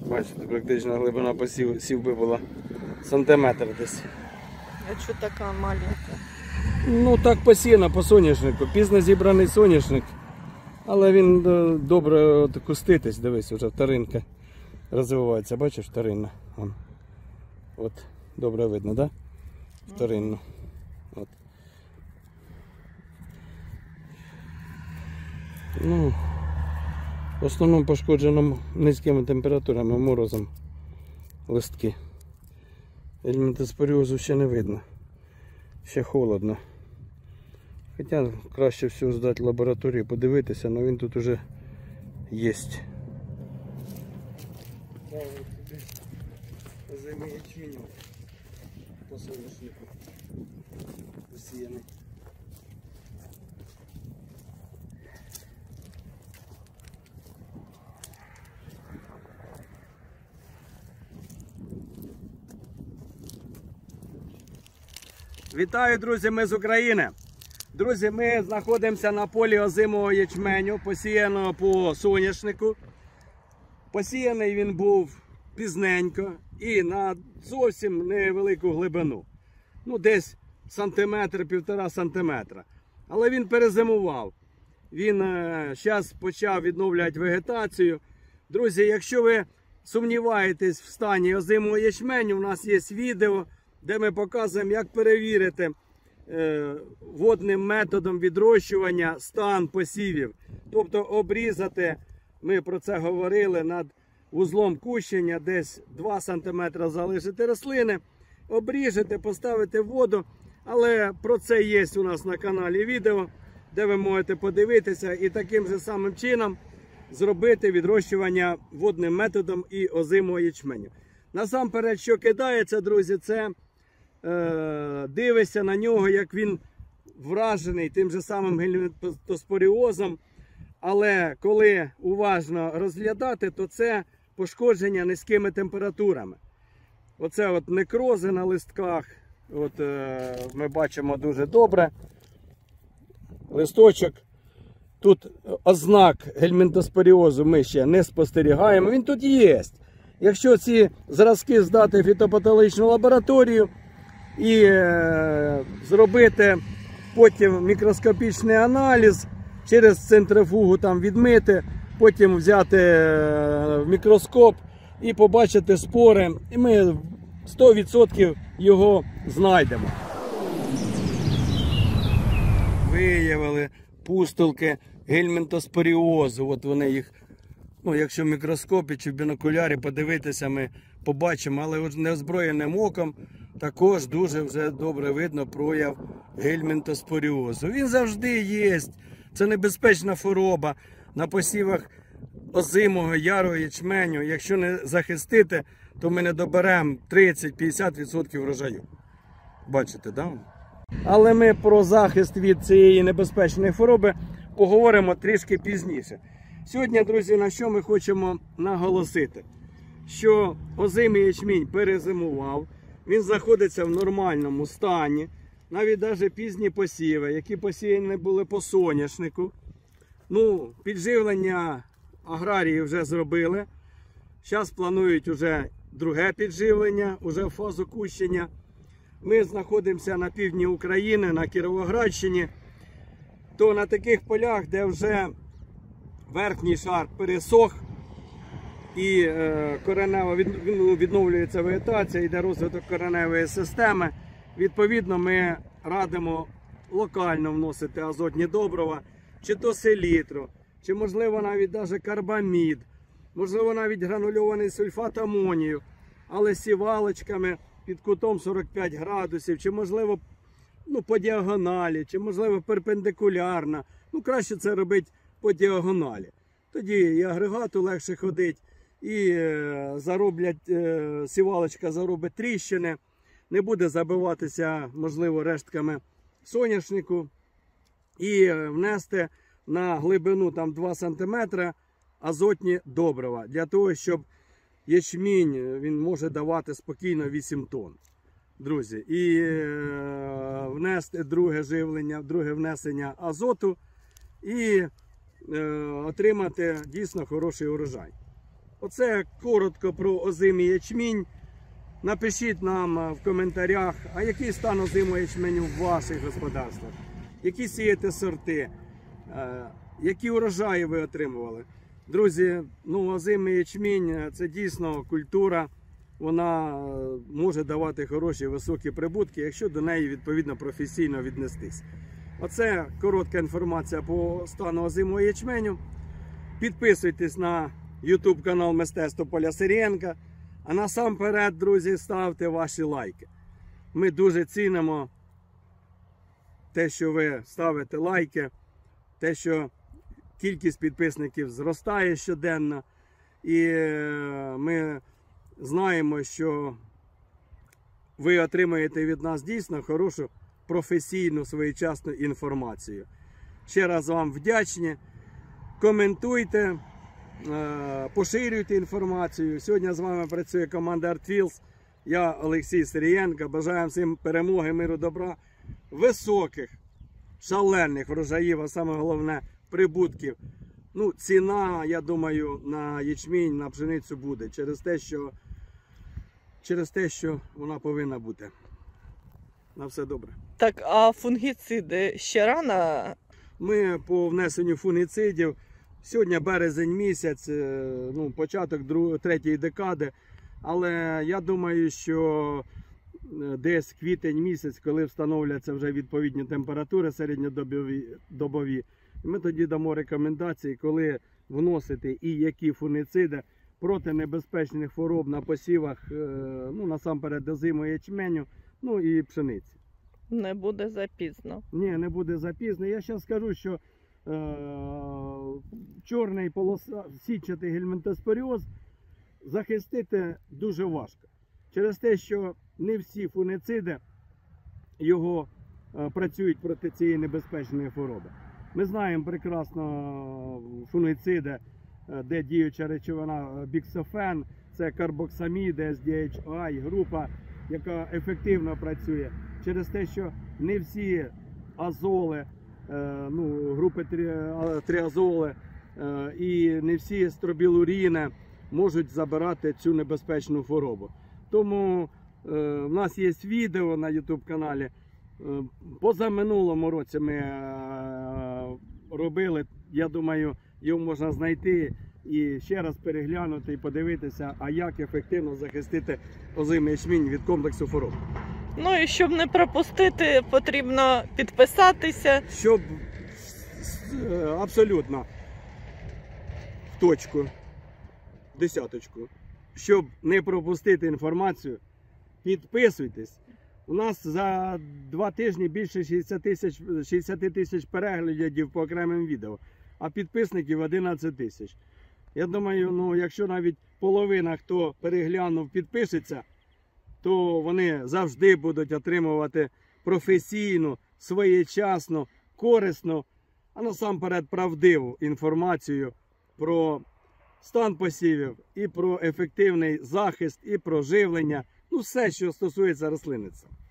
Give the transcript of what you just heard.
Бачите, практично глибина посівби була сантиметр десь. А що така маленька? Ну так посіяно по соняшнику. Пізно зібраний соняшник. Але він добре куститись, дивись, вже вторинка розвивається. Бачиш, вторинна. От, добре видно, так? Да? Вторинну. От. Ну, в основному пошкоджено низькими температурами, морозом листки. Гельмінтоспоріозу ще не видно. Ще холодно. Хоча краще всього здати в лабораторію, подивитися, але він тут уже є. Озимий ячмінь по соняшнику посіяний. Вітаю, друзі, ми з України. Друзі, ми знаходимося на полі озимого ячменю, посіяного по соняшнику. Посіяний він був пізненько і на зовсім невелику глибину. Ну, десь сантиметр, 1,5 сантиметра. Але він перезимував. Він зараз почав відновлювати вегетацію. Друзі, якщо ви сумніваєтесь в стані озимого ячменю, у нас є відео, де ми показуємо, як перевірити водним методом відрощування стан посівів. Тобто обрізати, ми про це говорили, над вузлом кущення, десь 2 см залишити рослини, обріжете, поставити в воду. Але про це є у нас на каналі відео, де ви можете подивитися і таким же самим чином зробити відрощування водним методом і озимого ячменю. Насамперед, що кидається, друзі, це дивишся на нього, як він вражений тим же самим гельмінтоспоріозом. Але коли уважно розглядати, то це пошкодження низькими температурами. Оце от некрози на листках, от ми бачимо дуже добре. Листочок. Тут ознак гельмінтоспоріозу ми ще не спостерігаємо, він тут є. Якщо ці зразки здати в фітопатологічну лабораторію і зробити потім мікроскопічний аналіз, через центрифугу там відмити, потім взяти в мікроскоп і побачити спори, і ми 100% його знайдемо. Виявили пустулки гельмінтоспоріозу. От вони їх, ну, якщо в мікроскопі чи в бінокулярі подивитися, ми побачимо, але неозброєним оком також дуже вже добре видно прояв гельмінтоспоріозу. Він завжди є. Це небезпечна хвороба на посівах озимого, ярого ячменю. Якщо не захистити, то ми не доберемо 30-50% врожаю. Бачите, да? Але ми про захист від цієї небезпечної хвороби поговоримо трішки пізніше. Сьогодні, друзі, на що ми хочемо наголосити? Що озимий ячмінь перезимував, він знаходиться в нормальному стані. Навіть пізні посіви, які посіяні були по соняшнику. Ну, підживлення аграрії вже зробили. Зараз планують вже друге підживлення, вже в фазу кущення. Ми знаходимося на півдні України, на Кіровоградщині. То на таких полях, де вже верхній шар пересох і коренево відновлюється вегетація, йде розвиток кореневої системи, відповідно ми радимо локально вносити азотні добрива, чи то селітру, чи можливо навіть карбамід, можливо навіть гранульований сульфат амонію, але сівалочками під кутом 45 градусів, чи можливо по діагоналі, чи можливо перпендикулярно. Ну, краще це робити по діагоналі. Тоді і агрегату легше ходить, і сівалочка заробить тріщини, не буде забиватися, можливо, рештками соняшнику, і внести на глибину 2 см азотні добрива, для того, щоб ячмінь він може давати спокійно 8 тонн. Друзі, і внести друге живлення, друге внесення азоту і отримати дійсно хороший урожай. Оце коротко про озимий ячмінь. Напишіть нам в коментарях, а який стан озимого ячменю в ваших господарствах, які сієте сорти, які урожаї ви отримували. Друзі, озимий ячмінь – це дійсно культура, вона може давати хороші високі прибутки, якщо до неї відповідно професійно віднестись. Оце коротка інформація по стану озимого ячменю. Підписуйтесь на YouTube канал Мистецтво Поля Сирієнка. А насамперед, друзі, ставте ваші лайки. Ми дуже цінимо те, що ви ставите лайки, те, що кількість підписників зростає щоденно. І ми знаємо, що ви отримаєте від нас дійсно хорошу, професійну, своєчасну інформацію. Ще раз вам вдячні. Коментуйте, поширюйте інформацію. Сьогодні з вами працює команда ArtFields. Я Олексій Сирієнко. Бажаємо всім перемоги, миру, добра, високих, шалених врожаїв, а саме головне прибутків. Ціна, я думаю, на ячмінь, на пшеницю буде через те, що вона повинна бути. На все добре. Так, а фунгіциди ще рано? Ми по внесенню фунгіцидів, сьогодні березень місяць, початок третьої декади, але я думаю, що десь квітень місяць, коли встановляться вже відповідні температури середньодобові, ми тоді дамо рекомендації, коли вносити і які фунгіциди проти небезпечних хвороб на посівах, насамперед озимого ячменю, і пшениці. Не буде запізно. Ні, не буде запізно. Я зараз скажу, що чорний сітчатий гельминтоспоріоз захистити дуже важко. Через те, що не всі фунгіциди його працюють проти цієї небезпечної хвороби. Ми знаємо прекрасно фунгіциди, де діюча речовина біксофен, це карбоксамід, SDHI, група, яка ефективно працює. Через те, що не всі азоли, групи тріазоли і не всі стробілуріни можуть забирати цю небезпечну хворобу. Тому в нас є відео на YouTube каналі. Позаминулому році ми робили, я думаю, його можна знайти і ще раз переглянути і подивитися, а як ефективно захистити озимий ячмінь від комплексу хвороб. І щоб не пропустити, потрібно підписатися. Щоб абсолютно в точку, десяточку. Щоб не пропустити інформацію, підписуйтесь. У нас за 2 тижні більше 60 тисяч переглядів по окремим відео, а підписників 11 тисяч. Я думаю, якщо навіть половина, хто переглянув, підпишеться, то вони завжди будуть отримувати професійну, своєчасну, корисну, а насамперед правдиву інформацію про стан посівів і про ефективний захист, і про живлення, все, що стосується рослинництва.